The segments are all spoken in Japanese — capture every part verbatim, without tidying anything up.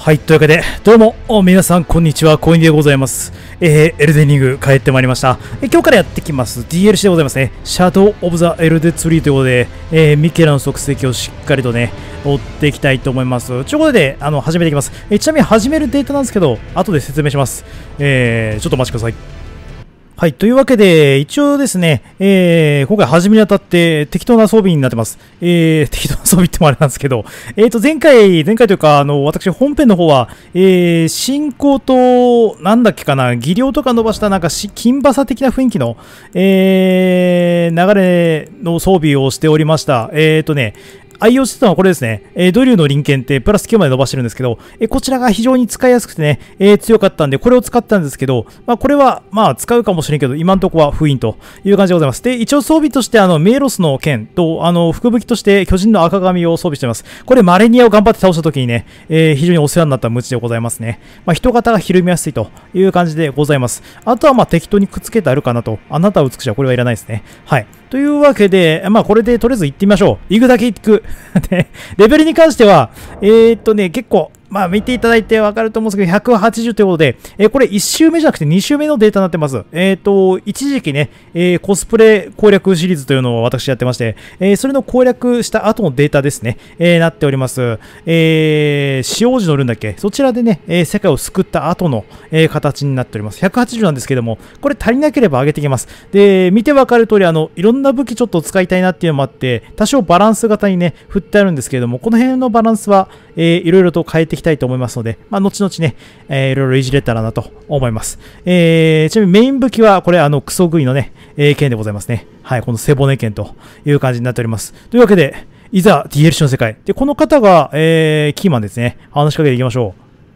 はい、というわけで、どうも、皆さん、こんにちは、コインでございます。えー、エルデンリング帰ってまいりました。え今日からやってきます、ディーエルシー でございますね。シャドウ・オブ・ザ・エルデツリーということで、えー、ミケラの足跡をしっかりとね、追っていきたいと思います。ということで、あの、始めていきます。えー、ちなみに始めるデータなんですけど、後で説明します。えー、ちょっとお待ちください。はい。というわけで、一応ですね、えー、今回始めにあたって適当な装備になってます。えー、適当な装備ってもあれなんですけど、えーと、前回、前回というか、あの、私本編の方は、えー、進行と、なんだっけかな、技量とか伸ばしたなんかし、金馬差的な雰囲気の、えー、流れの装備をしておりました。えーとね、愛用してたのはこれですね。えー、ドリューの臨検ってプラスきゅうまで伸ばしてるんですけど、えー、こちらが非常に使いやすくてね、えー、強かったんで、これを使ったんですけど、まあこれは、まあ使うかもしれんけど、今のところは封印という感じでございます。で、一応装備として、あの、メイロスの剣と、あの、福武器として巨人の赤髪を装備しています。これ、マレニアを頑張って倒した時にね、えー、非常にお世話になった無知でございますね。まあ人型がひるみやすいという感じでございます。あとはまあ適当にくっつけてあるかなと。あなたは美しいはこれはいらないですね。はい。というわけで、まあこれでとりあえず行ってみましょう。行くだけ行く。で、レベルに関しては、えー、っとね、結構、まあ見ていただいてわかると思うんですけど、ひゃくはちじゅうということで、えー、これいち周目じゃなくてに周目のデータになってます。えー、っと、一時期ね、えー、コスプレ攻略シリーズというのを私やってまして、えー、それの攻略した後のデータですね、えー、なっております。えー、使用時のルーンだっけそちらでね、えー、世界を救った後の、えー、形になっております。ひゃくはちじゅうなんですけども、これ足りなければ上げていきます。で、見てわかる通り、あの、いろんな武器ちょっと使いたいなっていうのもあって、多少バランス型にね、振ってあるんですけれども、この辺のバランスは、えー、いろいろと変えていきたいと思いますので、まあ、後々ね、えー、いろいろいじれたらなと思います。えー、ちなみにメイン武器は、これ、あの、クソ食いのね、えー、剣でございますね。はい、この背骨剣という感じになっております。というわけで、いざ ディーエルシー の世界。で、この方が、えー、キーマンですね。話しかけていきましょ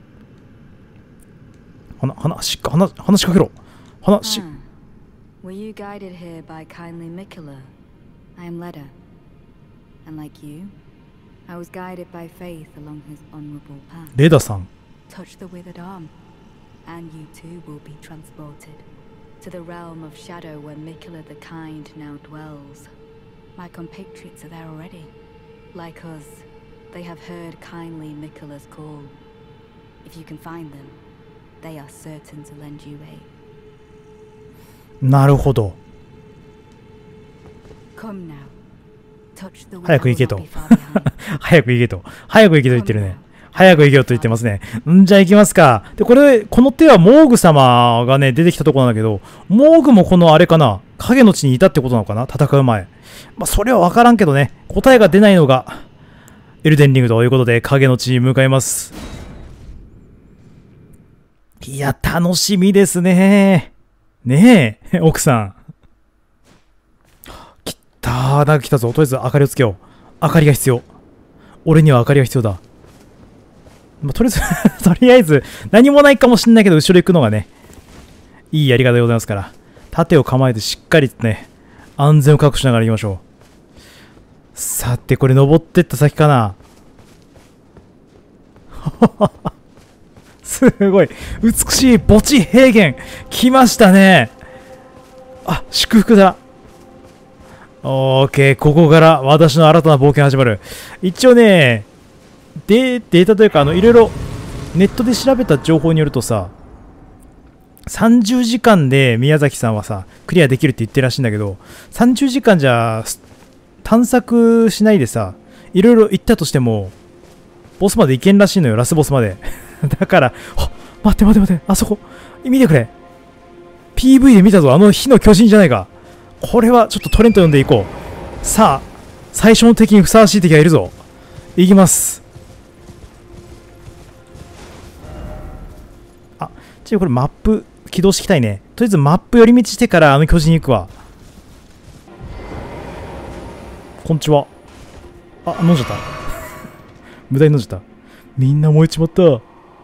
う。話、話、話、話しかけろ。話、 Were you guided here by kindly Mikula? I am Leda, and like you, I was guided by faith along his honorable path. レダさん。 Touch the withered arm, and you too will be transported to the realm of shadow where Mikula the Kind now dwells. My compatriots are there already. Like us, they have heard kindly Mikula's call. If you can find them, they are certain to lend you aid. なるほど。早く行けと。早く行けと。早く行けと言ってるね。早く行けよと言ってますね。んじゃあ行きますか。で、これ、この手はモーグ様がね、出てきたところなんだけど、モーグもこのあれかな、影の地にいたってことなのかな、戦う前。まあ、それはわからんけどね、答えが出ないのが、エルデンリングということで、影の地に向かいます。いや、楽しみですね。ねえ、奥さん。来たー、なんか来たぞ。とりあえず明かりをつけよう。明かりが必要。俺には明かりが必要だ。まあ、とりあえず、とりあえず、何もないかもしんないけど、後ろ行くのがね、いいやり方でございますから。盾を構えてしっかりとね、安全を確保しながら行きましょう。さて、これ登ってった先かな。すごい。美しい墓地平原。来ましたね。あ、祝福だ。オーケー。ここから私の新たな冒険始まる。一応ね、デ、データというか、あの、いろいろネットで調べた情報によるとさ、さんじゅうじかんで宮崎さんはさ、クリアできるって言ってるらしいんだけど、さんじゅうじかんじゃ探索しないでさ、いろいろ行ったとしても、ボスまで行けんらしいのよ、ラスボスまで。だから、待って待って待って、あそこ、見てくれ。ピーブイ で見たぞ、あの火の巨人じゃないか。これはちょっとトレント読んでいこう。さあ、最初の敵にふさわしい敵がいるぞ。いきます。あ、ちょっとこれマップ起動していきたいね。とりあえずマップ寄り道してからあの巨人に行くわ。こんにちは。あ、飲んじゃった。無駄に飲んじゃった。みんな燃えちまった。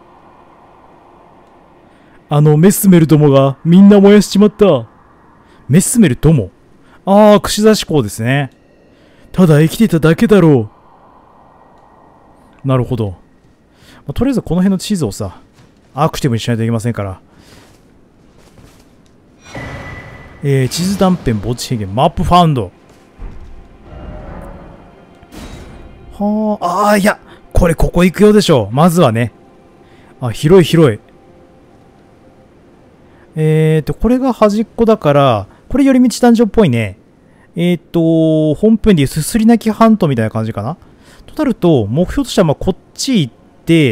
あのメスメルどもがみんな燃やしちまった。メスメルどもああ、串刺し港ですね。ただ生きてただけだろう。なるほど。まあ、とりあえずこの辺の地図をさ、アクティブにしないといけませんから。えー、地図断片墓地平原、マップファウンド。はあ、ああ、いや、これここ行くようでしょう。まずはね。 あ、広い広い。えーと、これが端っこだから、これ寄り道ダンジョンっぽいね。えーと、本編でいうすすり泣き半島みたいな感じかな。となると、目標としてはまあこっち行って、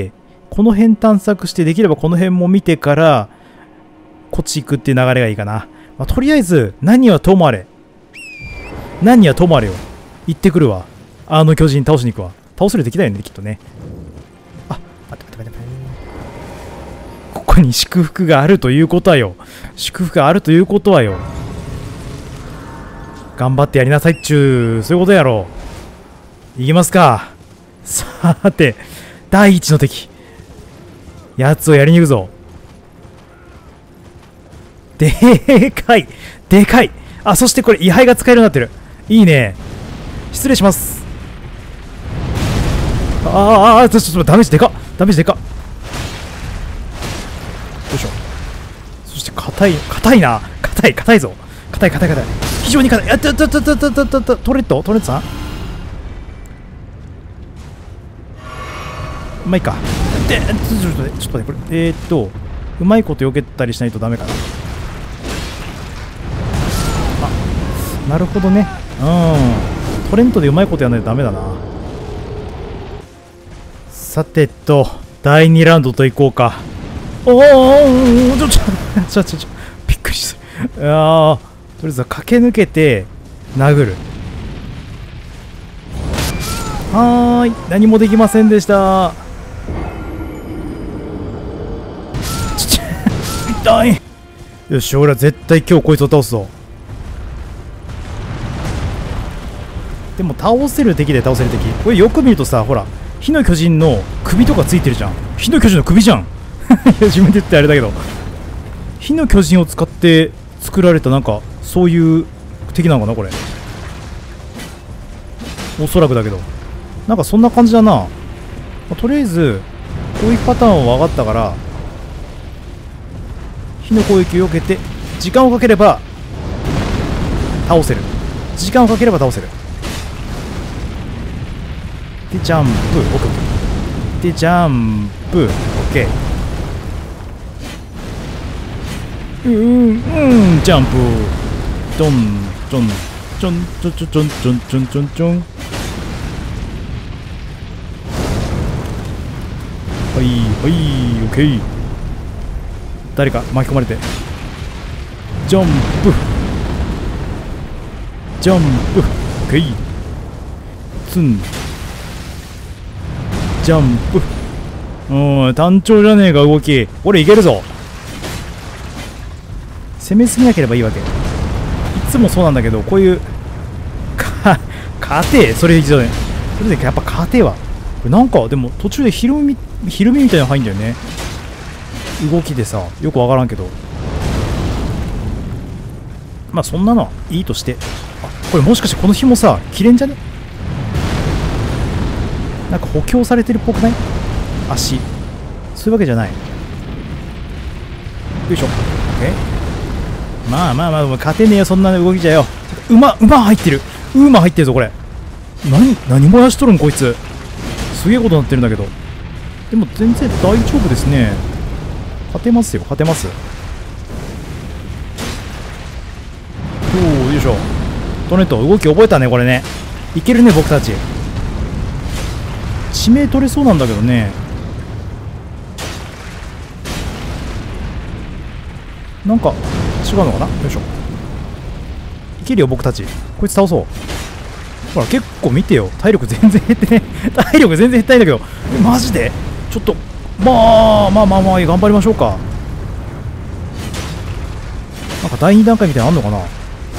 この辺探索して、できればこの辺も見てから、こっち行くっていう流れがいいかな。まあ、とりあえず、何はともあれ。何はともあれよ。行ってくるわ。あの巨人倒しに行くわ。倒せる敵だよね、きっとね。あ、待って待って待って待って。ここに祝福があるということはよ。祝福があるということはよ。頑張ってやりなさいっちゅう、そういうことやろう。いきますか。さて、第一の敵。やつをやりに行くぞ。でかい。でかい。あ、そしてこれ、位牌が使えるようになってる。いいね。失礼します。ああ、ちょっとダメージでかっ。ダメージでかっ。よいしょ。そして硬い、硬いな。硬い、硬いぞ。硬い、硬い、硬い。非常に硬い。あ、ちょ、ちょ、ちょ、ちょ、ちょ、ちょ、ちょ、トレットトレットさんまあいいか。で、ちょっと待って、ちょっと待って、これ、えーっと、うまいこと避けたりしないとダメかな。あ、なるほどね。うん。トレントでうまいことやらないとダメだな。さてと、だいにラウンドといこうか。おーおーおー、ちょ、ちょ、ちょ、ちょ、ちょ、びっくりする。いやー、とりあえず駆け抜けて、殴る。はーい、何もできませんでした。ちち痛い。よし、俺は絶対今日こいつを倒すぞ。でも倒せる敵で倒せる敵。これよく見るとさ、ほら、火の巨人の首とかついてるじゃん。火の巨人の首じゃん。自分で言ってあれだけど、火の巨人を使って作られたなんかそういう敵なのかなこれ。おそらくだけど、なんかそんな感じだな。まあ、とりあえずこういうパターンは分かったから、火の攻撃を避けて時間をかければ倒せる。時間をかければ倒せる。でジャンプ、オッケー。でジャンプ、オッケー。うんうん、ジャンプ、ドンドンちょんちょんちょんちょんちょんちょんちょんちょん。はいはい、オッケー。誰か巻き込まれて、ジャンプジャンプ、オッケー。ツンジャンプ。うん、単調じゃねえか動き。俺いけるぞ。攻めすぎなければいいわけ。いつもそうなんだけど、こういうか勝て、それ以上ね。それでやっぱ勝てはこれなんかでも途中でひるみひるみみたいなの入んだよね、動きでさ。よくわからんけど、まあそんなのはいいとして。あ、これもしかしてこの紐さ切れんじゃね。なんか補強されてるっぽくない？足。そういうわけじゃない。よいしょ。え、まあまあまあ、勝てねえよそんな動きじゃよ。馬馬入ってる、馬入ってるぞこれ。何何燃やしとるんこいつ。すげえことになってるんだけど。でも全然大丈夫ですね。勝てますよ、勝てます。おお、よいしょ。トネット動き覚えたねこれね。いけるね僕たち。地名取れそうなんだけどね。なんか違うのかな。よいしょ。いけるよ僕たち。こいつ倒そう。ほら結構見てよ、体力全然減ってね。体力全然減ったいんだけど、えマジでちょっとまあまあまあまあ頑張りましょうか。なんかだいに段階みたいなのあんのかな。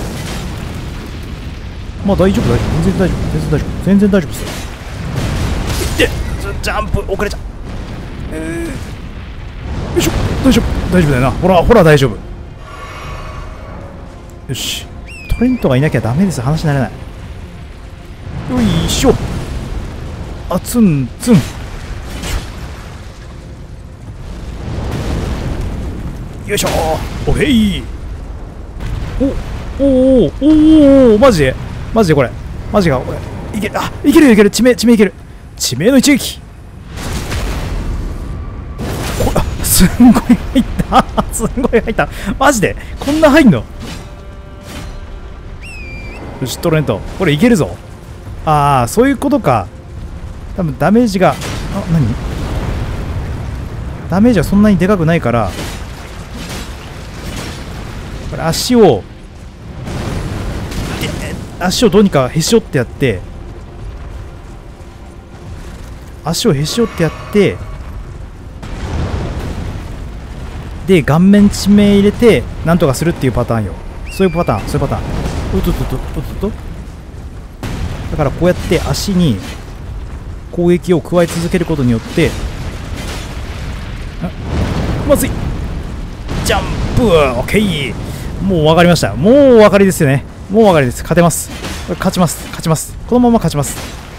まあ大丈夫大丈夫、全然大丈夫全然大丈夫全然大丈夫ですよ。でジャンプ遅れちゃう。えー、よいしょ。大丈夫大丈夫だよな。ほらほら大丈夫。よし、トレントがいなきゃダメです。話になれない。よいしょ。あツンツン。よいしょ。おへい。おおおおお、マジでマジでこれマジかこれ。いける、あいけるいける。地名地名いける。地名の一撃。 すんごい入ったすんごい入った。マジでこんな入んの。よしトレント、これいけるぞ。ああそういうことか。多分ダメージが、あ、何ダメージはそんなにでかくないから、これ足を足をどうにかへし折ってやって、足をへし折ってやって、で顔面致命入れてなんとかするっていうパターンよ。そういうパターン、そういうパターン。うとととととと。だからこうやって足に攻撃を加え続けることによって、まずいジャンプ、オッケー。もう分かりました。もうお分かりですよね。もうお分かりです。勝てます。これ勝ちます。勝ちます。このまま勝ちます。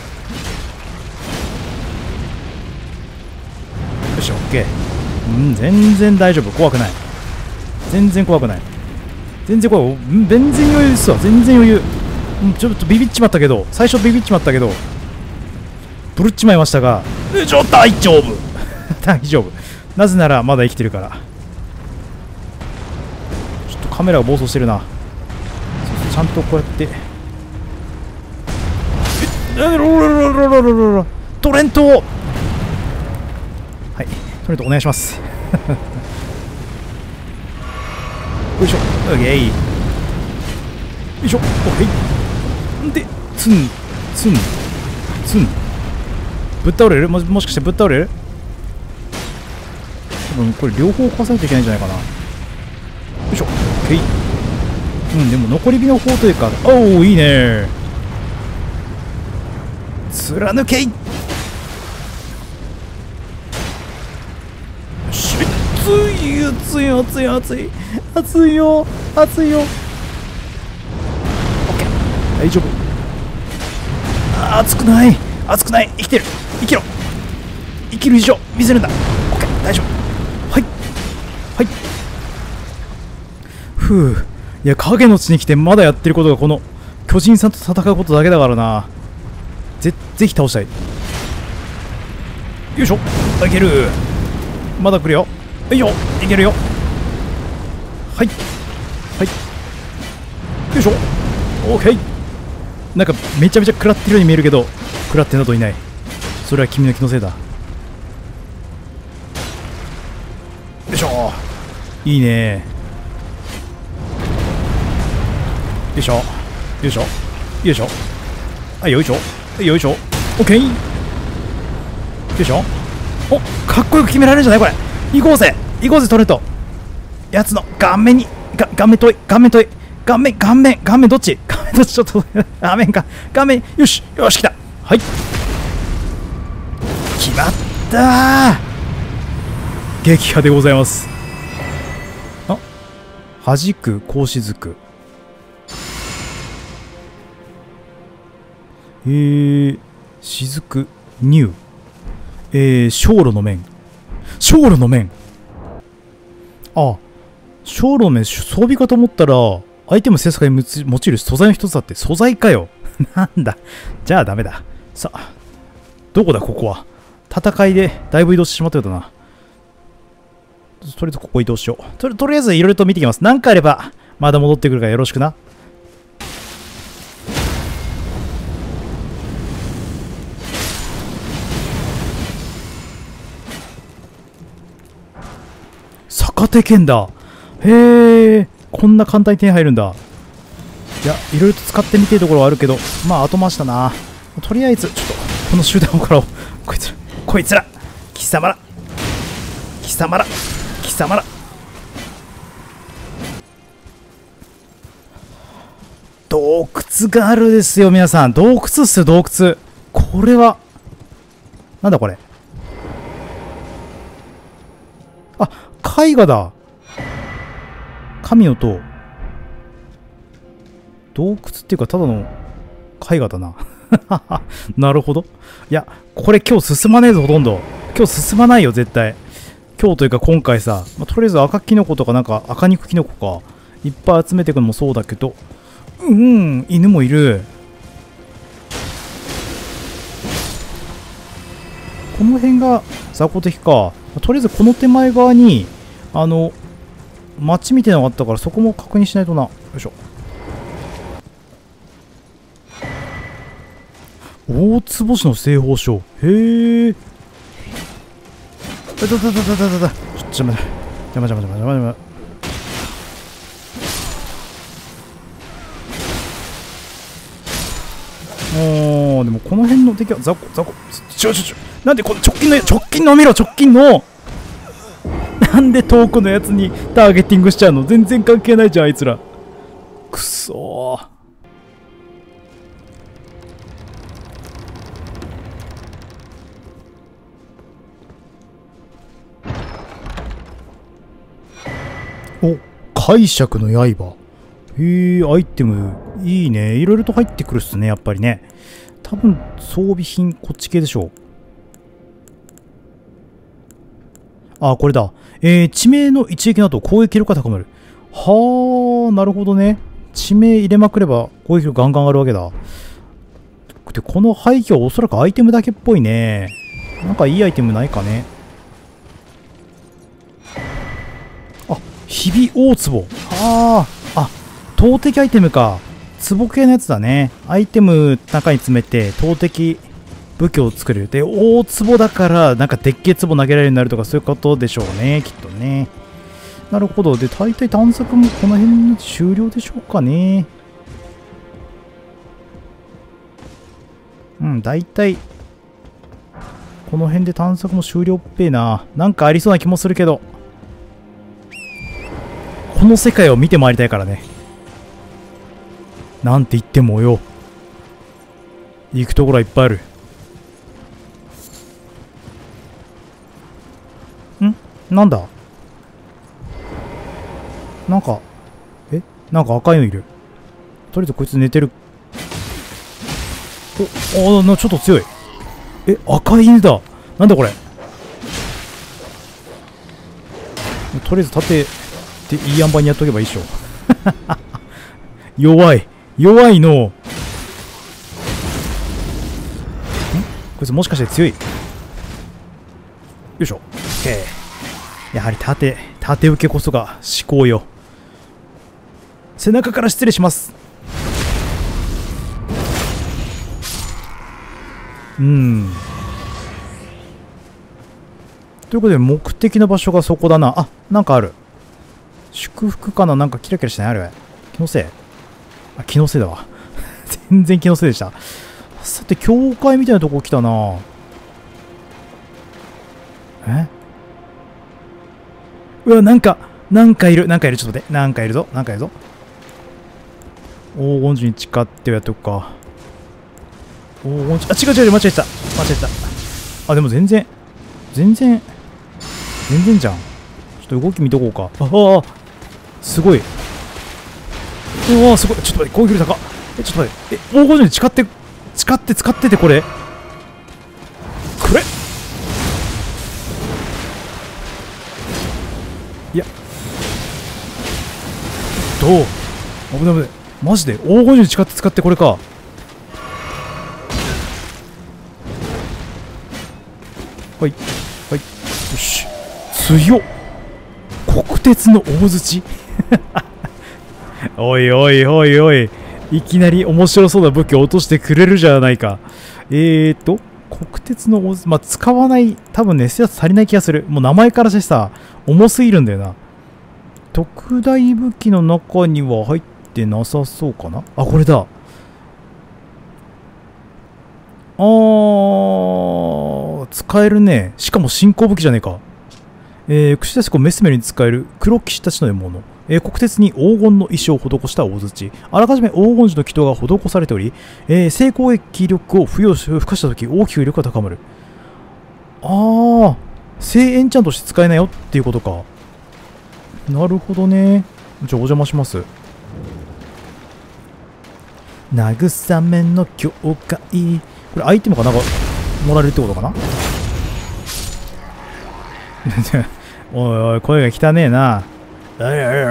よし、オッケー。うん、全然大丈夫。怖くない。全然怖くない。全然怖い。うん、全然余裕ですわ。全然余裕。うん、ちょっとビビっちまったけど、最初ビビっちまったけど、ブルっちまいましたが、ちょ、大丈夫大丈夫。なぜならまだ生きてるから。ちょっとカメラが暴走してるな。ちゃんとこうやって、え、ロロロロロロロロトレント、はい、トレントお願いしますよいしょ、オッケー、よいしょ、オッケーで、ツンツンツン、ぶっ倒れる、も、もしかしてぶっ倒れる。多分これ両方壊さないといけないんじゃないかな。よいしょ、オッケー。うん、でも残り火の方というか、おお、いいね。貫けい。しっつい、熱い熱い熱い熱いよ、熱いよ。オッケー、大丈夫。あ、熱くない、熱くない、生きてる、生きろ、生きる以上見せるんだ。オッケー、大丈夫。はいはい、ふう。いや、影の地に来てまだやってることがこの巨人さんと戦うことだけだからな。ぜぜひ倒したい。よいしょ、いける。まだ来るよ。よいしょ、いけるよ。はいはい、よいしょ、オーケー。なんかめちゃめちゃ食らってるように見えるけど、食らってなどいない。それは君の気のせいだ。よいしょ、いいね。よいしょ、よいしょ、よいしょ、はい、よいしょ、よいしょ、オッケー。よいしょ、お、かっこよく決められるんじゃないこれ。行こうぜ、行こうぜトレント。やつの顔面に、が顔面遠い、顔面遠い、顔面、顔面、顔面どっち、顔面どっち、ちょっと画面か、顔面、よし、よし、来た。はい、決まったー。撃破でございます。あ、弾く格子づく。えー、雫乳、えー、小炉の面、小炉の面、あ、小炉の面装備かと思ったらアイテム制作に用いる素材の一つだって。素材かよなんだ、じゃあダメだ。さあ、どこだここは。戦いでだいぶ移動してしまったようだな。とりあえずここ移動しよう。 と, とりあえずいろいろと見てきます。何かあればまだ戻ってくるからよろしくな。逆手剣だ。へえ、こんな簡単に手に入るんだ。いや、いろいろと使ってみてるところはあるけど、まあ後回しだな。とりあえずちょっとこの集団からこいつらこいつら貴様ら貴様ら貴様ら洞窟があるですよ皆さん。洞窟っすよ、洞窟。これはなんだこれ。あ、絵画だ。神の塔。洞窟っていうかただの絵画だななるほど。いや、これ今日進まねえぞ。ほとんど今日進まないよ絶対。今日というか今回さ、まあ、とりあえず赤キノコとかなんか赤肉キノコかいっぱい集めていくのもそうだけど、うん、犬もいる。 この辺が雑魚敵か。とりあえずこの手前側にあの街みたいなのがあったから、そこも確認しないとな。よいしょ。大坪市の製法書。へえ。だだだだだだだ。ちょっと待って。邪魔邪魔邪魔邪魔邪魔。おー、でもこの辺の敵は雑魚雑魚。ちょちょちょ。なんでこの直近の直近の見ろ、直近の。なんで遠くのやつにターゲティングしちゃうの？全然関係ないじゃん、あいつら。くそー。お、解釈の刃。へえ、アイテムいいね。いろいろと入ってくるっすね、やっぱりね。多分装備品こっち系でしょう。あ、これだ。えー、地名の一撃など攻撃力が高まる。はあ、なるほどね。地名入れまくれば攻撃力ガンガン上がるわけだ。で、この廃墟はおそらくアイテムだけっぽいね。なんかいいアイテムないかね。あ、ひび大壺。ああ、あ、投擲アイテムか。壺系のやつだね。アイテム中に詰めて投擲武器を作れる。で、大壺だから、なんかでっけえ壺投げられるようになるとか、そういうことでしょうね、きっとね。なるほど。で、大体探索もこの辺で終了でしょうかね。うん、大体、この辺で探索も終了っぺえな。なんかありそうな気もするけど。この世界を見て回りたいからね。なんて言ってもよ。行くところはいっぱいある。ん？なんだ？なんか、え？なんか赤いのいる。とりあえずこいつ寝てる。お、あな、ちょっと強い。え、赤い犬だ。なんだこれ。とりあえず盾でいい塩梅にやっとけばいいっしょ。弱い。弱いの。ん？こいつもしかして強い？よいしょ。OK。やはり盾、盾受けこそが至高よ。背中から失礼します。うん。ということで、目的の場所がそこだな。あ、なんかある。祝福かな？なんかキラキラしてない？あれ。気のせい？あ、気のせいだわ。全然気のせいでした。さて、教会みたいなとこ来たな。え？うわ、なんか、なんかいる。なんかいる。ちょっと待って。なんかいるぞ。なんかいるぞ。黄金樹に誓ってやっとくか。黄金樹。あ、違う違う違う。間違えた。間違えた。あ、でも全然。全然。全然じゃん。ちょっと動き見とこうか。ああ、すごい。うわー、すごい。ちょっと待って、攻撃力高っ。え、ちょっと待って。え、黄金樹に誓って、誓って使ってて、これ。これいや。どう？危ない危ない。マジで黄金樹に誓って使ってこれか。はい。はい。よし。強っ。国鉄の大槌おいおいおいおい。いきなり面白そうな武器を落としてくれるじゃないか。えーと、国鉄の大槌、まあ、使わない、多分ね、やつ足りない気がする。もう名前からしてさ、重すぎるんだよな。特大武器の中には入ってなさそうかな。あ、これだ。あー、使えるね。しかも進行武器じゃねえか。えー、串刺し子メスメルに使える黒騎士たちの獲物。えー、国鉄に黄金の衣装を施した大槌。あらかじめ黄金樹の祈祷が施されており、えー、成攻撃力を付与し、付加したとき大きく威力が高まる。あー、聖エンチャントして使えないよっていうことか。なるほどね。じゃあお邪魔します。慰めの教会。これアイテムかなんかもらえるってことかな。おいおい、声が汚ねえな。で、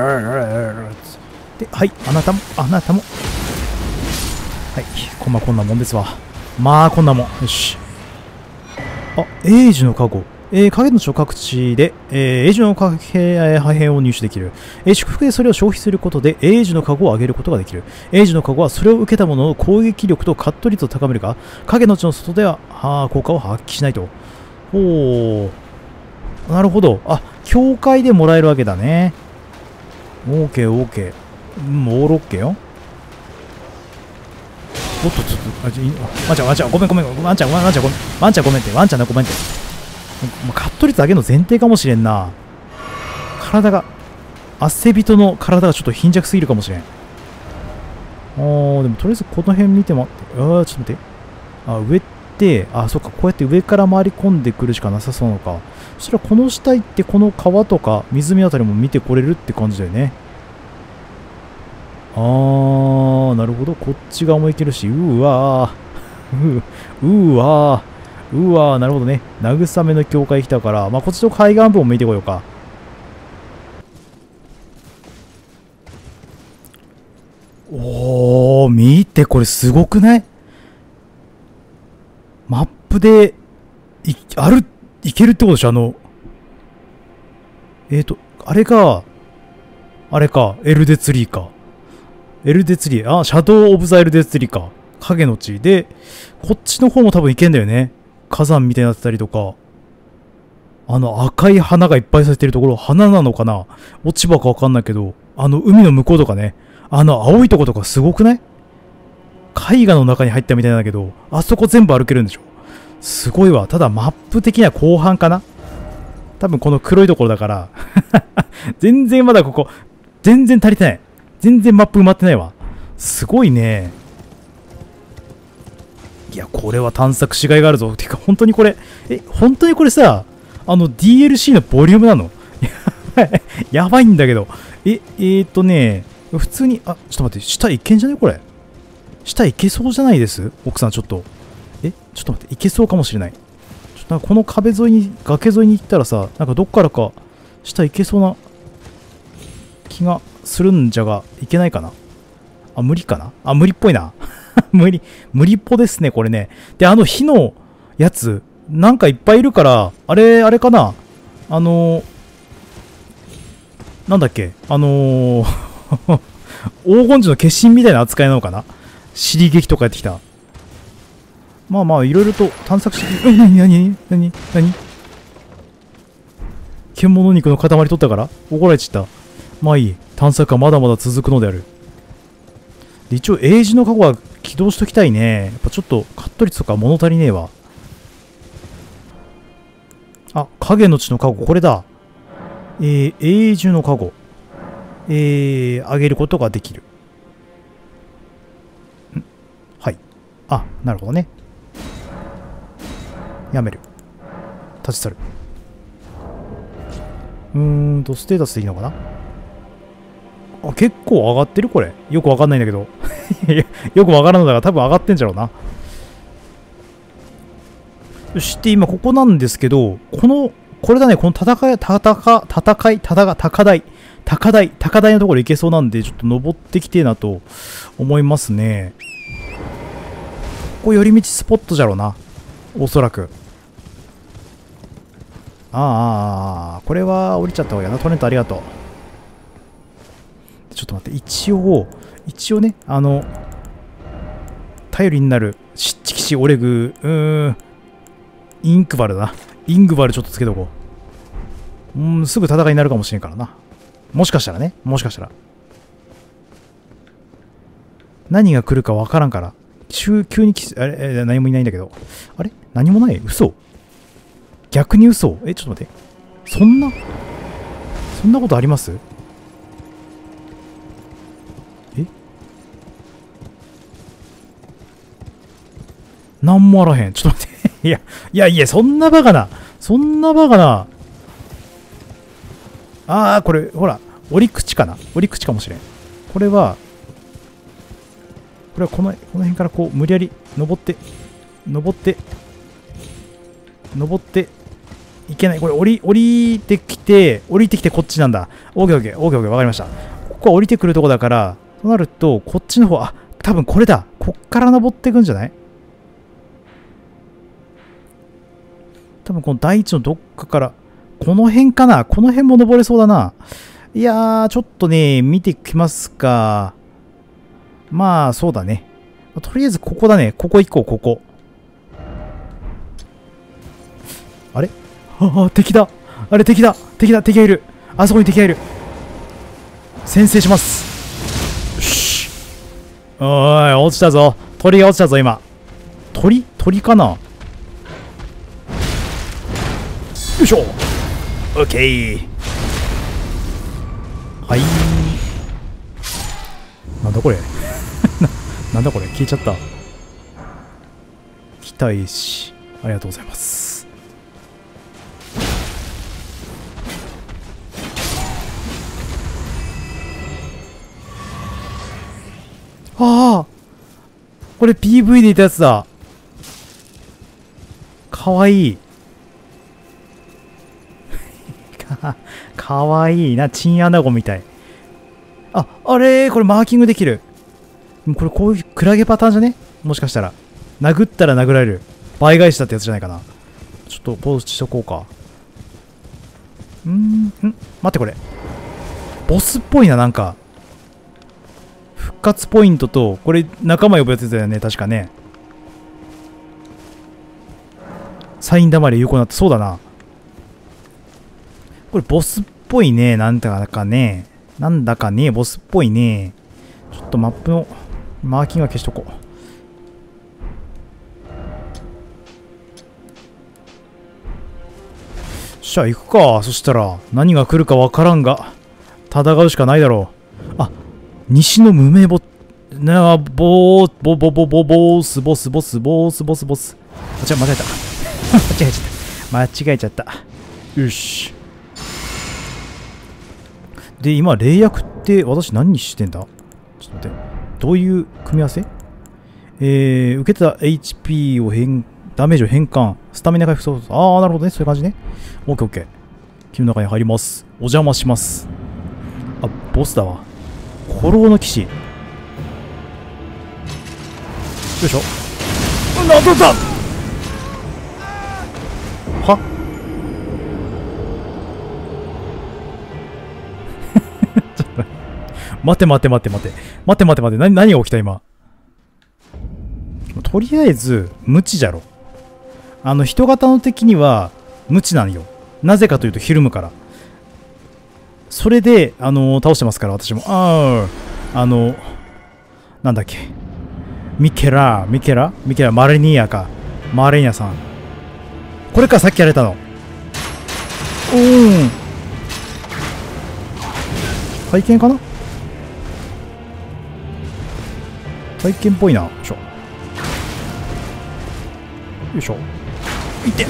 はい、あなたも、あなたも。はい、こんなこんなもんですわ。まあ、こんなもん。よし。 あ、英樹の加護。えー、影の地の各地で、えー、英樹の貨幣破片を入手できる。えー、祝福でそれを消費することで、英樹の加護を上げることができる。英樹の加護はそれを受けたものの攻撃力とカット率を高めるが、影の地の外では、は効果を発揮しないと。ほう。なるほど。あ、教会でもらえるわけだね。オーケーオーケー。うん、オールオッケーよ。おっと、ちょっと、あ、ちょ、ワンちゃん、ワンちゃん、ごめんごめん、ワンちゃん、ワンちゃん、ごめん、ワンちゃんごめんって、ワンちゃんだ、ごめんって。カット率上げるの前提かもしれんな。体が、汗人の体がちょっと貧弱すぎるかもしれん。あー、でもとりあえずこの辺見てもらって、あー、ちょっと待って。あ、上って、あ、そっか、こうやって上から回り込んでくるしかなさそうなのか。そしたらこの下行って、この川とか湖あたりも見てこれるって感じだよね。あー、なるほど。こっち側も行けるし、うーわー。うーわー。うわー、なるほどね。慰めの教会来たから、まあ、こっちの海岸部も見てこようか。おー、見て、これすごくない？マップで、い、ある、いけるってことでしょ？あの、えーと、あれか、あれか、エルデツリーか。エルデツリー、あ、シャドウ・オブ・ザ・エルデツリーか。影の地で、こっちの方も多分いけんだよね。火山みたいになってたりとか、あの赤い花がいっぱい咲いてるところ、花なのかな？落ち葉かわかんないけど、あの海の向こうとかね、あの青いとことかすごくない？絵画の中に入ったみたいなんだけど、あそこ全部歩けるんでしょ？すごいわ。ただマップ的には後半かな？多分この黒いところだから、全然まだここ、全然足りてない。全然マップ埋まってないわ。すごいね。いや、これは探索しがいがあるぞ。てか、本当にこれ、え、本当にこれさ、あの ディーエルシー のボリュームなの？やばい、やばいんだけど。え、えーとね、普通に、あ、ちょっと待って、下いけんじゃねこれ。下いけそうじゃないです？奥さん、ちょっと。え、ちょっと待って、いけそうかもしれない。ちょっとなんかこの壁沿いに、崖沿いに行ったらさ、なんかどっからか、下いけそうな気がするんじゃが、いけないかな？あ、無理かな？あ、無理っぽいな。無理、無理っぽですね、これね。で、あの火のやつ、なんかいっぱいいるから、あれ、あれかな？あのー、なんだっけ？あのー、黄金樹の化身みたいな扱いなのかな？尻撃とかやってきた。まあまあ、いろいろと探索して、え、なになになになに獣肉の塊取ったから怒られちゃった。まあいい。探索はまだまだ続くのである。で一応、英字の過去は起動しときたいね。やっぱちょっとカット率とか物足りねえわ。あ、影の地の過去、これだ。えー、英樹の過去。えー、上げることができる。んはい。あ、なるほどね。やめる。立ち去る。うーんと、ステータスでいいのかな？あ、結構上がってるこれ。よくわかんないんだけど。よくわからんのだが多分上がってんじゃろうな。そして今ここなんですけど、この、これだね、この戦い、戦、戦い、戦、高台、高台、高台のところ行けそうなんで、ちょっと登ってきてえなと思いますね。ここ寄り道スポットじゃろうな。おそらく。ああ、ああ、これは降りちゃった方がいいな。トレントありがとう。ちょっと待って、一応、一応ね、あの、頼りになる、シッチキシオレグ、うーん、インクバルだな。イングバルちょっとつけとこう。うーん、すぐ戦いになるかもしれんからな。もしかしたらね、もしかしたら。何が来るかわからんから。急にき、あれ、え何もいないんだけど。あれ何もない？嘘？逆に嘘？え、ちょっと待って。そんな、そんなことあります？え？なんもあらへん。ちょっと待って。いや、いやいや、そんなバカな。そんなバカな。あー、これ、ほら、折り口かな？折り口かもしれん。これは、これはこの、この辺からこう、無理やり登って、登って、登って、いけない。これ、降り、降りてきて、降りてきてこっちなんだ。オーケーオーケー、オーケーオーケー、わかりました。ここは降りてくるとこだから、となると、こっちの方、あ、多分これだ。こっから登っていくんじゃない？ 多分この大地のどっかから、この辺かな、この辺も登れそうだな。いやー、ちょっとね、見てきますか。まあ、そうだね。とりあえずここだね。ここ行こう、ここ。あれああ、敵だ。あれ、敵だ。敵だ、敵がいる。あそこに敵がいる。先制します。よし。おーい、落ちたぞ。鳥が落ちたぞ、今。鳥鳥かな。よいしょ。オッケー。はい。なんだこれな。なんだこれ消えちゃった。期待し。ありがとうございます。ああ、これ ピーブイ でいたやつだ。かわいい。か、かわいいな。チンアナゴみたい。あ、あれこれマーキングできる。これこういうクラゲパターンじゃね、もしかしたら。殴ったら殴られる。倍返しだってやつじゃないかな。ちょっとポーズしとこうか。うーん、ん待ってこれ。ボスっぽいな、なんか。復活ポイントと、これ仲間呼ぶやつだよね、確かね。サイン玉で有効になって、そうだな。これボスっぽいね、なんだかね。なんだかね、ボスっぽいね。ちょっとマップのマーキングは消しとこう。しゃあ行くか。そしたら何が来るかわからんが戦うしかないだろう。あ、西の無名ボなあ、ボーボボボボボースボスボスボスボスボス。あ、違う、間違えた。間違えちゃった。間違えちゃった。よし。で、今、霊薬って私何にしてんだ？ちょっと待って。どういう組み合わせ？えー、受けた エイチピー を変、ダメージを変換。スタミナ回復そう。あー、なるほどね。そういう感じね。オッケーオッケー。木の中に入ります。お邪魔します。あ、ボスだわ。古老の騎士。よいしょ。なんとだはちょっと待って待って待って待って待って待って待って何何が起きた今。とりあえず無知じゃろ。あの人型の敵には無知なんよ。なぜかというとひるむから。それであのー、倒してますから私も。あああのなんだっけ、ミケラミケラミケラマレニアか。マレニアさん、これかさっきやられたの。おー、体験かな、体験っぽいな。よいしょよいしょ。いって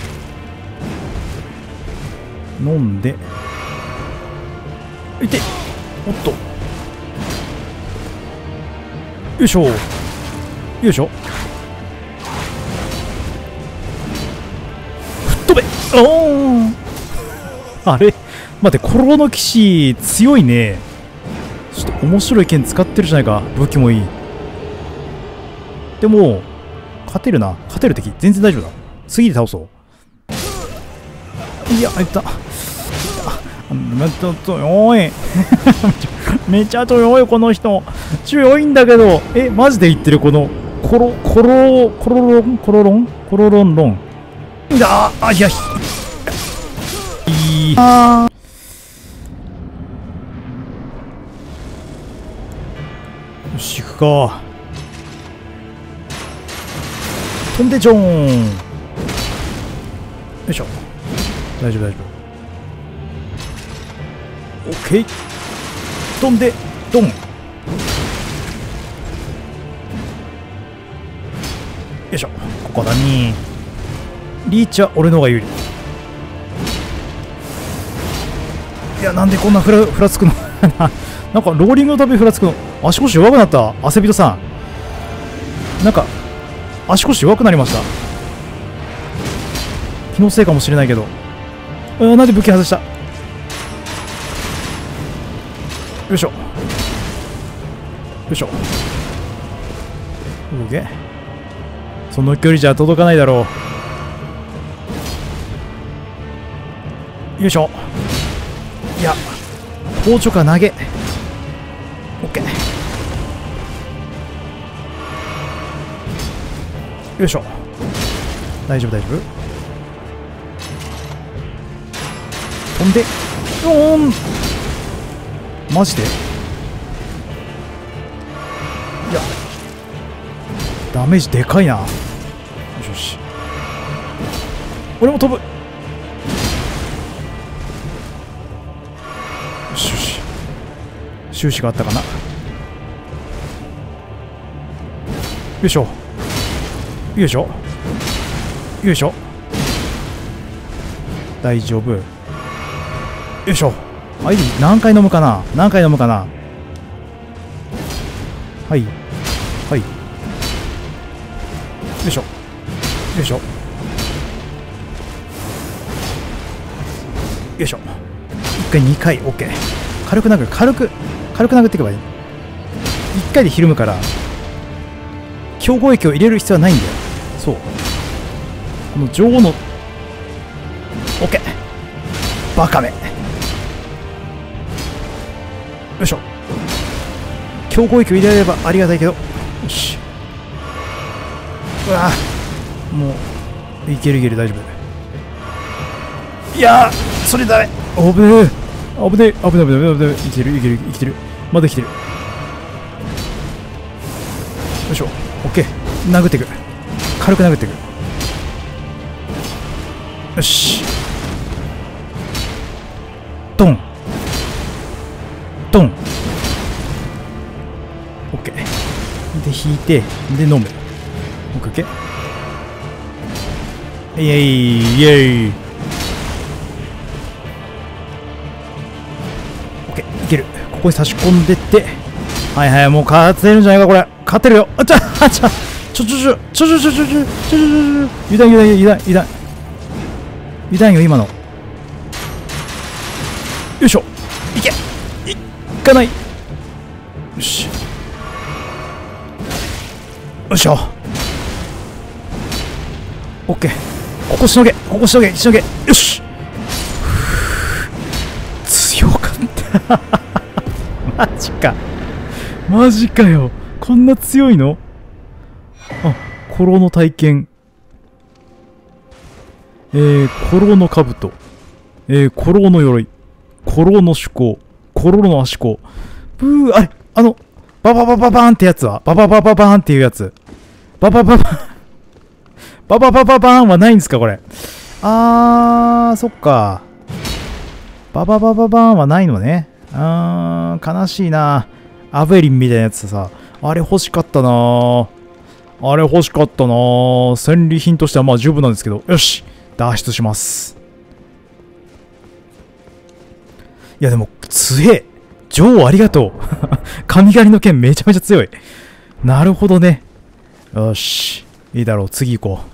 飲んでいて、おっと、よいしょよいしょ、吹っ飛べ。おーあれ待って、古老の騎士強いね。ちょっと面白い剣使ってるじゃないか。武器もいい。でも勝てるな。勝てる敵全然大丈夫だ。次で倒そう。いや、いった。めっちゃ強いめちゃ強いこの人。強いんだけど、え、マジで言ってる。このコロコロコロロンコロロンコロロンロンだ。あ、いや、いい。あー、よし、行くか。飛んでジョーン。よいしょ。大丈夫大丈夫。オッケー。飛んでドン。よいしょ。ここだね。リーチは俺の方が有利。いや、なんでこんなふらふらつくのなんかローリングのためにふらつくの。足腰弱くなった。アセビトさん、なんか足腰弱くなりました。気のせいかもしれないけど。あ、なんで武器外した。よいしょよいしょ。オッケー。その距離じゃ届かないだろよいしょ。いや包丁から投げ。オッケー。よいしょ。大丈夫大丈夫。飛んでおーん。マジで。いやダメージでかいな。よしよし。俺も飛ぶ。よしよし。収支があったかな。よいしょよいしょよいしょ。大丈夫。よいしょ。はい、何回飲むかな何回飲むかな。はいはい。よいしょよいしょよいしょ。いっかいにかい OK。 軽く殴る軽く軽く殴っていけばいい。いっかいでひるむから強攻撃を入れる必要はないんだよ。そう、この女王の OK バカめ。よいしょ。強攻撃を入れられればありがたいけど。よし。うわもういけるいける大丈夫。いやーそれダメ。危ねえ危ねえ危ねえ危ねえ危ねえ。いけるいける生きてる。まだ生きてる。よいしょ。 OK 殴っていく。軽く殴っていく。よし。ドンドン。 OK で引いてで飲む。 OK イエイイエイ。 OK いける。ここに差し込んでって、はいはい、もう勝てるんじゃないかこれ。勝ってるよ。あちゃあちゃちょちょちょちょちょちょちょちょちょちょちょ油断油断油断油断油断よ今の。よいしょ。いけいかない。よしよいしょ。オッケー。ここしのげここしのげしのげ。よし。強かったマジかマジかよ。こんな強いの。あ、古老の体験。えー、古老の兜。えー、古老の鎧。古老の手工。古老の足甲。ブー、あれあの、バババババーンってやつはバババババーンっていうやつ。バババババババババーンはないんですかこれ。あー、そっか。バババババーンはないのね。あー、悲しいな。アベリンみたいなやつさ。あれ欲しかったなー。あれ欲しかったなー。戦利品としてはまあ十分なんですけど。よし脱出します。いやでも強え。女王ありがとう神狩りの剣めちゃめちゃ強い。なるほどね。よしいいだろう。次行こう。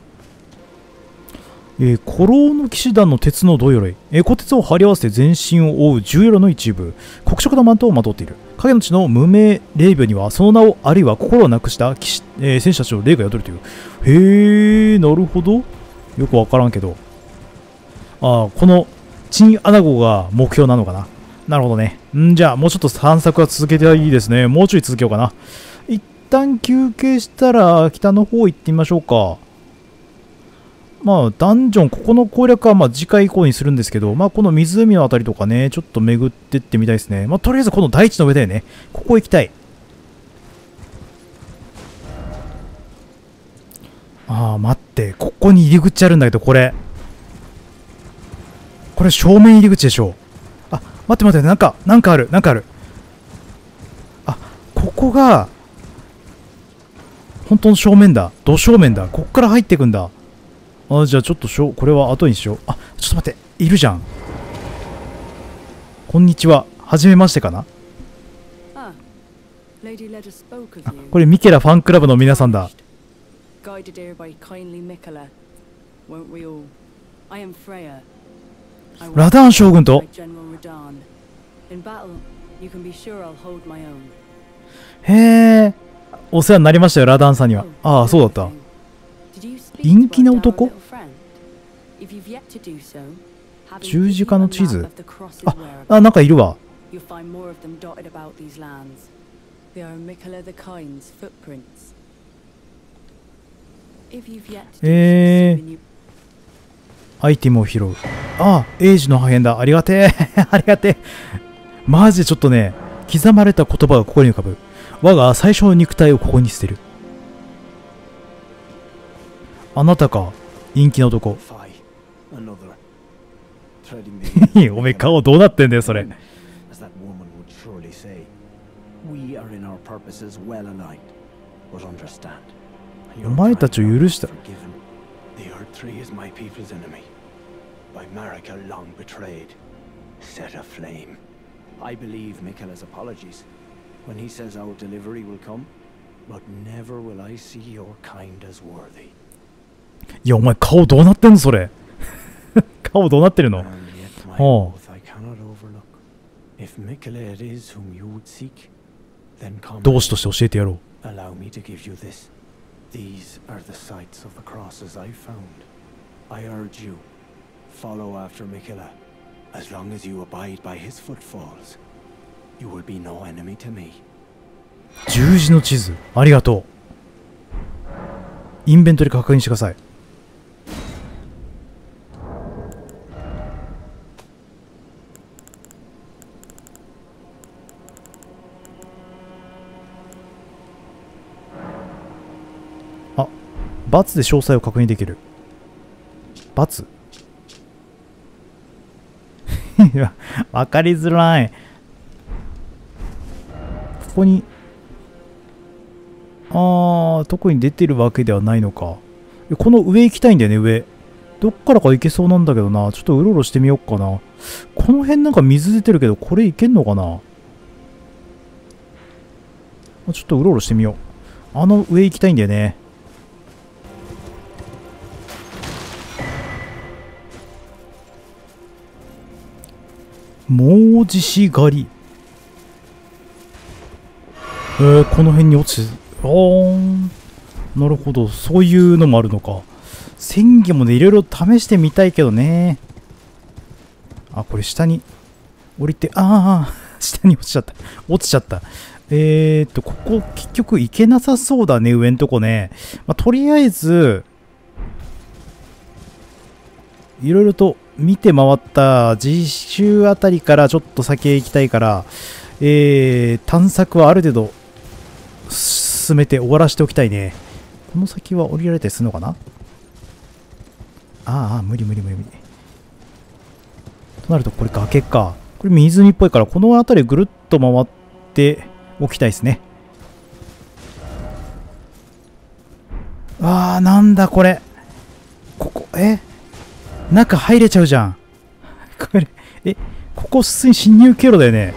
えー、古老の騎士団の鉄の銅鎧。えー、虎鉄を貼り合わせて全身を覆う重鎧の一部。黒色のマントをまとっている。影の地の無名霊廟にはその名をあるいは心をなくした騎士、えー、戦士たちの霊が宿るという。へえ、なるほど。よくわからんけど。ああ、このチンアナゴが目標なのかな。なるほどね。んじゃあもうちょっと探索は続けていいですね。もうちょい続けようかな。一旦休憩したら北の方行ってみましょうか。まあダンジョン、ここの攻略はまあ次回以降にするんですけど、まあこの湖のあたりとかね、ちょっと巡ってってみたいですね。まあとりあえずこの大地の上だよね。ここ行きたい。ああ、待って。ここに入り口あるんだけど、これ。これ正面入り口でしょ。あ、待って待って、なんか、なんかある、なんかある。あ、ここが、本当の正面だ。ど正面だ。こっから入ってくんだ。あ、じゃあちょっとしょこれは後にしよう。あ、ちょっと待って。いるじゃん。こんにちは。はじめましてかな。あ、これミケラファンクラブの皆さんだ。ラダーン将軍と。へえ、お世話になりましたよ、ラダーンさんには。ああ、そうだった。陰気な男。 十字架の地図。あ、あ、なんかいるわ。えー、アイテムを拾う。あ、エイジの破片だ。ありがてえ。ありがてえ。マジでちょっとね、刻まれた言葉がここに浮かぶ。我が最初の肉体をここに捨てる。あなたか、陰気な男。おめえ顔どうなってんだよ、それ。お前たちを許した。 I believe Miquella's apologies when he says our delivery will come, but never will I see your kind as worthy. いや、お前顔どうなってんのそれ。顔どうなってるの。はあ。同志として教えてやろう。 Allow me to give you this. These are the sites of the crosses I found. I urge you, follow after Miquella. As long as you abide by his footfalls, you will be no enemy to me. 十字の地図、ありがとう。インベントリ確認してください。あ、×で詳細を確認できる。×わかりづらい。ここに、ああ、特に出てるわけではないのか。この上行きたいんだよね、上。どっからか行けそうなんだけどな。ちょっとうろうろしてみようかな。この辺なんか水出てるけど、これ行けんのかな。ちょっとうろうろしてみよう。あの上行きたいんだよね。もうじし狩り。えー、この辺に落ちて、あー、なるほど、そういうのもあるのか。戦技もね、いろいろ試してみたいけどね。あ、これ下に降りて、ああ、下に落ちちゃった。落ちちゃった。えーっと、ここ結局行けなさそうだね、上んとこね。まあ、とりあえず、いろいろと見て回った実習あたりからちょっと先へ行きたいから、えー、探索はある程度進めて終わらせておきたいね。この先は降りられたりするのかな。ああ、無理無理無理無理。となるとこれ崖か。これ湖っぽいからこの辺りぐるっと回っておきたいですね。ああ、なんだこれ。ここ、え中入れちゃうじゃん。これ、え、ここ普通に侵入経路だよね。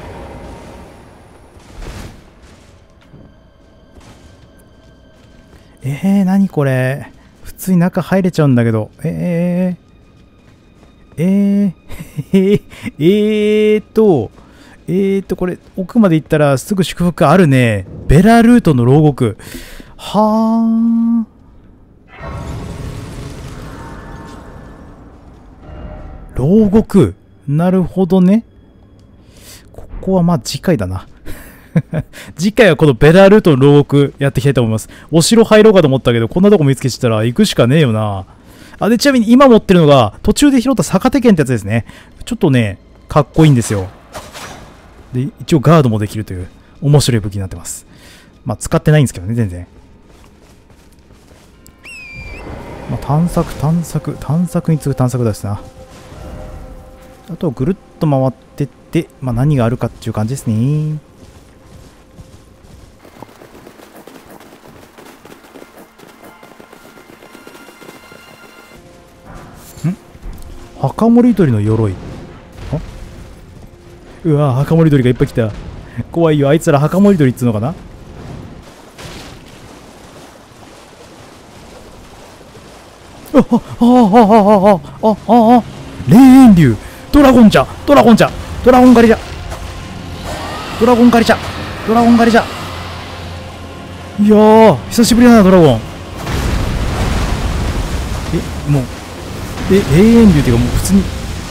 えー、何これ。普通に中入れちゃうんだけど。えー、えー、えー、えーっと、えーっと、これ、奥まで行ったらすぐ祝福あるね。ベラルートの牢獄。はー。牢獄。なるほどね。ここはまあ次回だな。次回はこのベラルートの牢獄やっていきたいと思います。お城入ろうかと思ったけど、こんなとこ見つけてたら行くしかねえよな。あ、で、ちなみに今持ってるのが、途中で拾った逆手剣ってやつですね。ちょっとね、かっこいいんですよ。で、一応ガードもできるという、面白い武器になってます。まあ、使ってないんですけどね、全然。まあ、探索、探索、探索に次ぐ探索ですな。あと、ぐるっと回ってって、まあ、何があるかっていう感じですね。ん墓守鳥の鎧。うわ、墓守鳥がいっぱい来た。怖いよ、あいつら墓守鳥っつうのかな。あああああああああ霊炎竜、ドラゴンじゃ、ドラゴンじゃ、ドラゴン狩りじゃ、ドラゴン狩りじゃ、ドラゴン狩りじゃ。いやー、久しぶりだな、ドラゴン。え、もう、え、霊炎竜っていうかもう普通に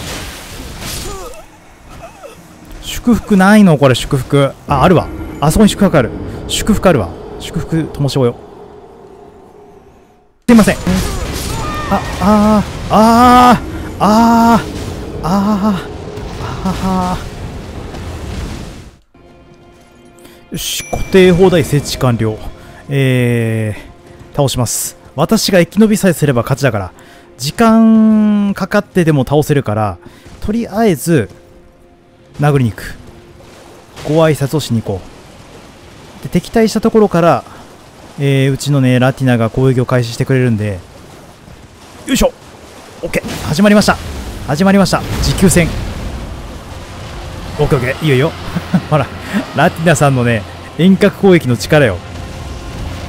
祝福ないのこれ。祝福ああるわ。あそこに祝福ある。祝福あるわ。祝福ともしようよ。すいません。ああーあーあーあーあーよし、固定砲台設置完了。えー、倒します。私が生き延びさえすれば勝ちだから、時間かかってでも倒せるから、とりあえず殴りに行く。ご挨拶をしに行こう。で、敵対したところから、えー、うちのねラティナが攻撃を開始してくれるんで、よいしょ。 OK、 始まりました。始まりました。持久戦。 OKOK、 いいよいいよほらラティナさんのね遠隔攻撃の力よ。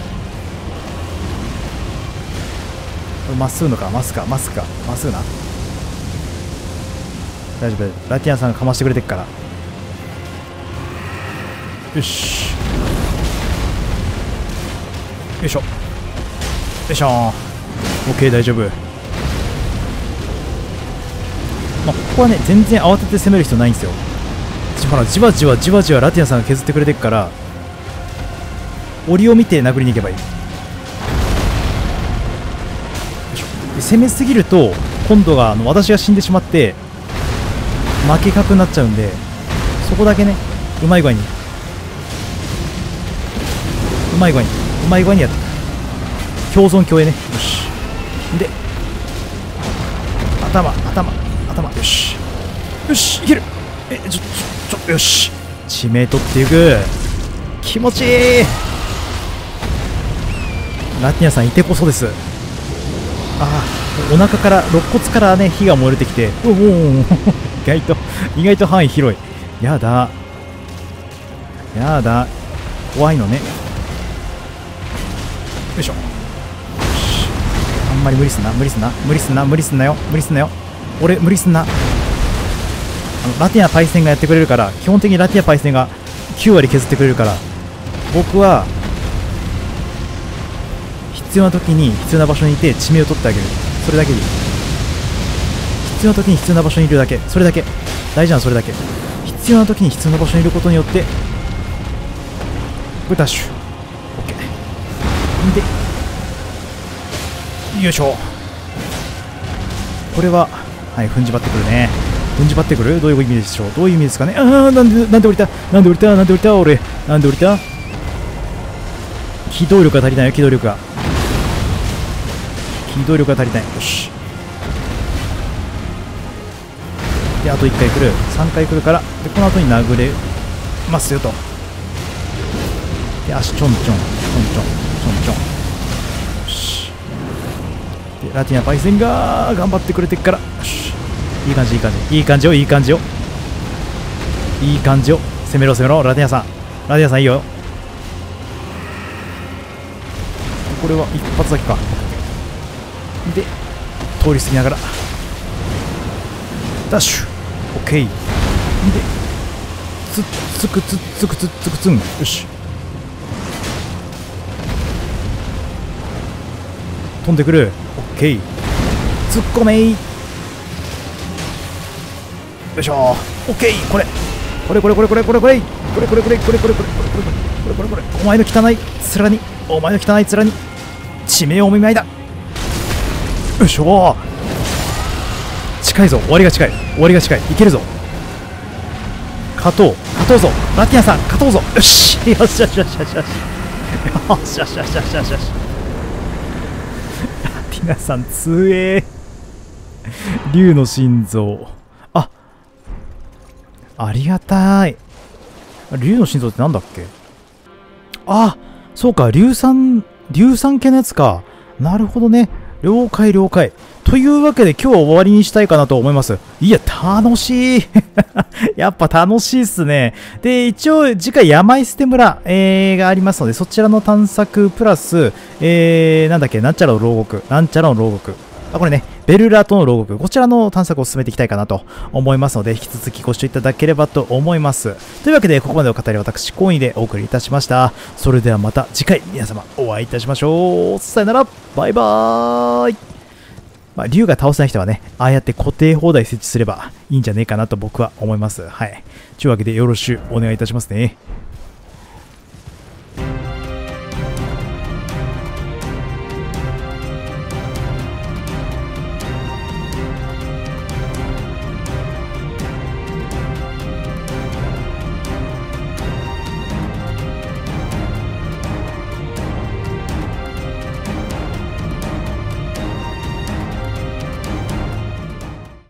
まっすぐのか、まっすぐか、まっすぐか、まっすぐな。 大丈夫。ラティアンさんがかましてくれてっから。よし。よいしょ。よいしょー。オッケー、大丈夫。まあ、ここはね、全然慌てて攻める必要ないんですよ。ほら、じわじわじわじわラティアンさんが削ってくれてっから、檻を見て殴りに行けばいい。よいしょ。攻めすぎると、今度があの私が死んでしまって、負け確になっちゃうんで、そこだけね、うまい具合に。うまい具合に。うまい具合にやって。共存共栄ね。よし。で、頭、頭、頭。よし。よし、いける。え、ちょ、ちょ、ちょ、よし。致命取っていく。気持ちいい。ラティアンさんいてこそです。ああ、お腹から、肋骨からね、火が燃えてきて、おお意外と、意外と範囲広い。やだ。やだ。怖いのね。よいしょ。よし。あんまり無理すんな、無理すんな、無理すんな、無理すんなよ、無理すんなよ。俺、無理すんな。あのラティアパイセンがやってくれるから、基本的にラティアパイセンがきゅう割削ってくれるから、僕は、必要な時に必要な場所にいて致命を取ってあげる。それだけでいい。必要な時に必要な場所にいるだけ。それだけ。大事なのそれだけ。必要な時に必要な場所にいることによって、ブタッシュ。OK。で、よいしょ。これは、はい、踏んじばってくるね。踏んじばってくるどういう意味でしょうどういう意味ですかね。ああ、なんで、なんで降りたなんで降りたなんで降りた俺。なんで降りた機動力が足りないよ、機動力が。機動力が足りない。よし。で、あといっかい来る。さんかい来るから。で、この後に殴れますよと。で、足ちょんちょん。ちょんちょん。ちょんちょん。よし。で、ラティナパイセンが頑張ってくれてっから。よし。いい感じ、いい感じ。いい感じよ、いい感じよ。いい感じよ。攻めろ、攻めろ。ラティナさん。ラティナさんいいよ。これは一発だけか。で、通り過ぎながら。ダッシュ。オッケー。で、つっつくつっつくつっつくつん。よし。飛んでくる。オッケー。突っ込めい。よいしょー。オッケー。これ。これこれこれこれこれこれこれこれこれこれこれこれこれこれこれこれこれこれお前の汚い面にお前の汚い面に致命をお見舞いだ。よいしょー。近いぞ。終わりが近い。終わりが近い。いけるぞ。勝とう。勝とうぞ。ラティアさん、勝とうぞ。よし。よしよしよしよしよし。よしよしよしよしよしよし。ラティアさん、つえー。竜の心臓。あ、ありがたい。竜の心臓ってなんだっけ。あ、そうか。硫酸、硫酸系のやつか。なるほどね。了解了解。というわけで今日は終わりにしたいかなと思います。いや、楽しい。やっぱ楽しいっすね。で、一応次回山い捨て村、えー、がありますので、そちらの探索プラス、えー、なんだっけ、なんちゃらの牢獄、なんちゃらの牢獄。あ、これね、ベルラートの牢獄。こちらの探索を進めていきたいかなと思いますので、引き続きご視聴いただければと思います。というわけで、ここまでお語り私、コインでお送りいたしました。それではまた次回、皆様お会いいたしましょう。さよなら。バイバーイ。まあ、竜が倒せない人はね、ああやって固定砲台設置すればいいんじゃねえかなと僕は思います。はい。というわけでよろしくお願いいたしますね。